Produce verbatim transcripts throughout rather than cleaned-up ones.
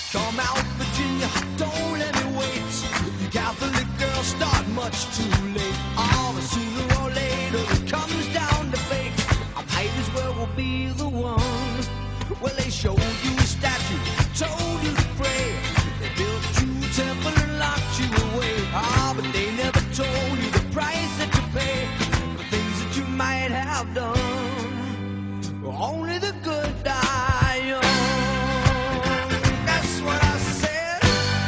Come out, Virginia, don't let me wait. You Catholic girls start much too late. Oh, but sooner or later it comes down to fate. I might as well will be the one. Well, they showed you a statue, told you to pray. They built you a temple and locked you away. Ah, but they never told you the price that you pay for things that you might have done. Only the good die young. That's what I said.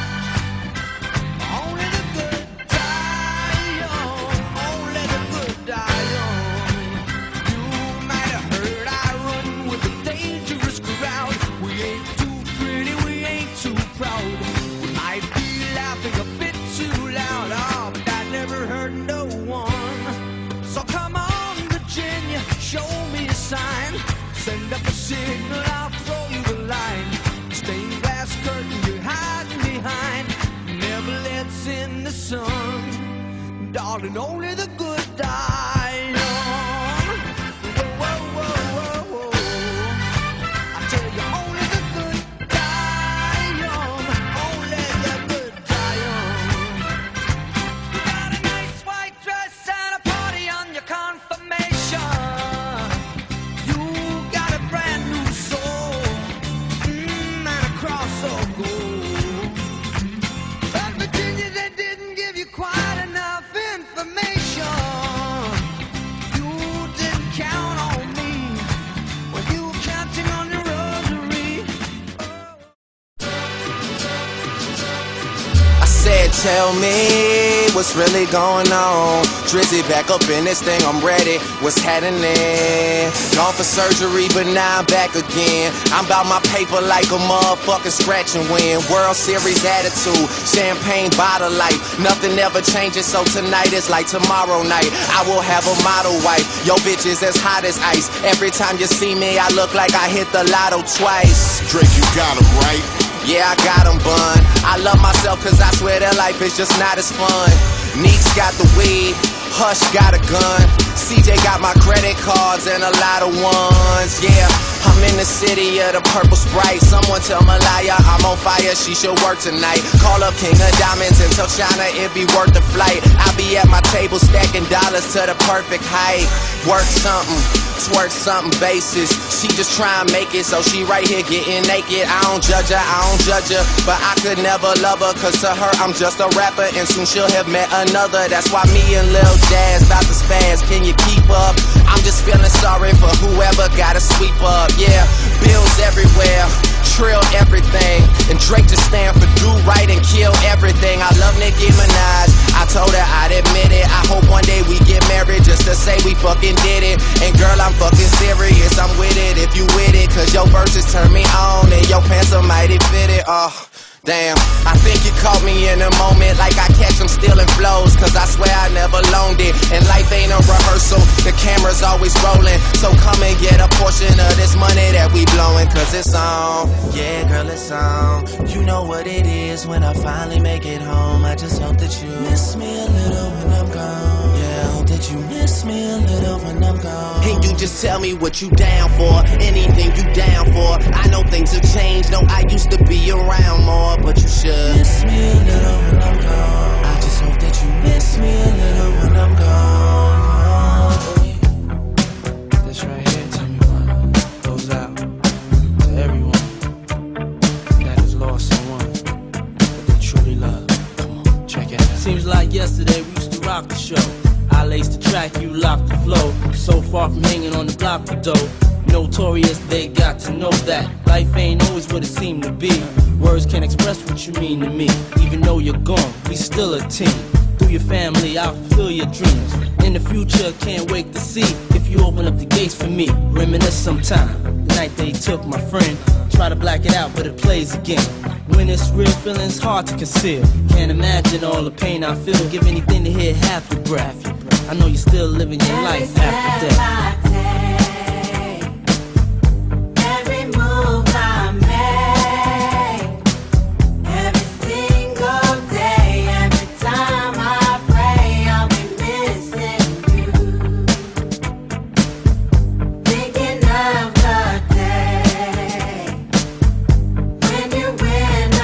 Only the good die young. Only the good die young. You might have heard I run with a dangerous crowd. We ain't too pretty, we ain't too proud. We might be laughing a bit too loud. Oh, but that never hurt no one. So come on, Virginia, show me a sign. Send up a signal, I'll throw you the line. Stained glass curtain you're hiding behind never lets in the sun. Darling, only the good die young. Whoa, whoa, whoa, whoa, whoa. I tell you, only the good die young. Only the good die young. You got a nice white dress and a party on your confirmation. You got a brand new soul, mm, and a cross of gold. But Virginia, they didn't give you quite enough information. You didn't count on me when you were counting on your rosary. I said, tell me what's really going on. Drizzy back up in this thing, I'm ready. What's happening? Gone for surgery, but now I'm back again. I'm about my paper like a motherfucking scratch and win. World Series attitude, champagne bottle life. Nothing ever changes, so tonight is like tomorrow night. I will have a model wife. Yo, bitch is as hot as ice. Every time you see me, I look like I hit the lotto twice. Drake, you got him right. Yeah, I got him, bun. I love myself cause I swear that life is just not as fun. Neeks got the weed, Hush got a gun, C J got my credit cards and a lot of ones. Yeah, I'm in the city of the purple Sprite. Someone tell Malaya I'm on fire, she should work tonight. Call up King of Diamonds and tell China it be worth the flight. I be at my table stacking dollars to the perfect height. Work something, twerk something basis. She just try and make it, so she right here getting naked. I don't judge her, I don't judge her, but I could never love her, cause to her I'm just a rapper and soon she'll have met another. That's why me and Lil Jazz about to spaz, can you keep up? I'm just feeling sorry for whoever gotta sweep up. Yeah, bills everywhere, trill everything, and Drake just stand for do right and kill everything. I love Nicki Minaj, I told her I'd admit it. I hope one day we get married just to say we fucking did it. And girl, I'm fucking serious, I'm with it if you with it, cause your verses turn me on and your pants are mighty fitted. Oh, damn, I think you caught me in a moment like I catch them stealing flows, cause I swear I never loaned it. And life ain't a rehearsal, the camera's always rolling. So come and get a portion of this money that we blowing, cause it's on. Yeah, girl, it's on. You know what it is when I finally make it home. I just hope that you miss me a little when I'm gone. Yeah, I hope that you miss me a little when I'm gone. And you just tell me what you down for, anything you down for. I know things have changed, no, I used to be around more, but you should miss me a little when I'm gone. I just hope that you miss me a little when I'm gone. This right here, tell me what goes out to everyone that has lost someone that they truly love. Come on, check it out. Seems like yesterday we used to rock the show. I laced the track, you locked the flow. So far from hanging on the block for dough. Notorious, they got to know that life ain't always what it seemed to be. Words can't express what you mean to me. Even though you're gone, we still a team. Through your family, I'll fulfill your dreams. In the future, can't wait to see if you open up the gates for me. Reminisce sometime, the night they took my friend. Try to black it out, but it plays again. When it's real, feeling's hard to conceal. Can't imagine all the pain I feel. Give anything to hear half your breath. I know you're still living your life after death. When you win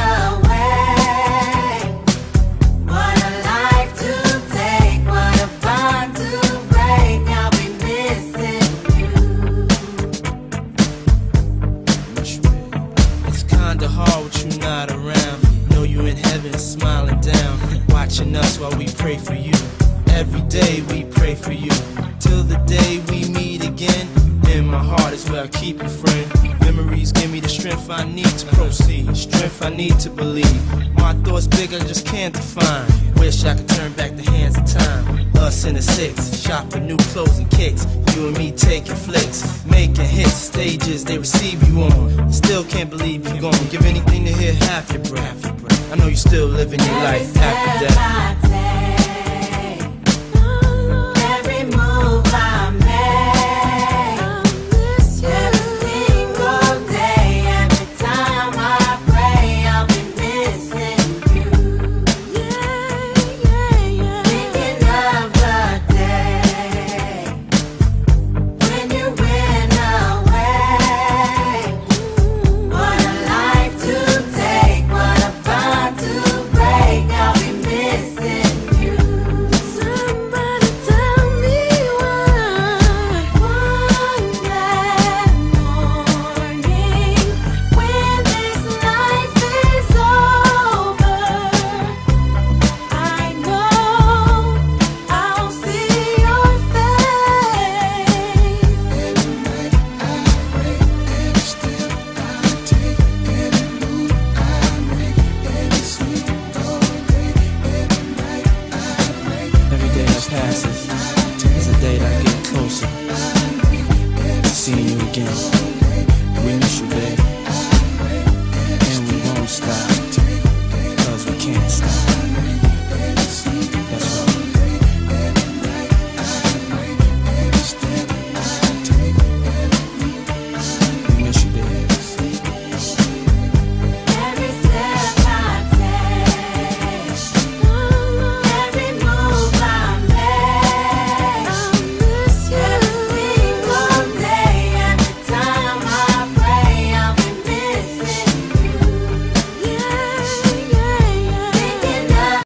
watching us while we pray for you. Every day we pray for you, till the day we meet again. In my heart is where I keep you, friend. Memories give me the strength I need to proceed, strength I need to believe. My thoughts big, I just can't define. Wish I could turn back the hands of time. Us in the six, shop for new clothes and kicks. You and me taking flicks, making hits, stages they receive you on. Still can't believe you're gone. Give anything to hear half your breath. I know you still living your life after that.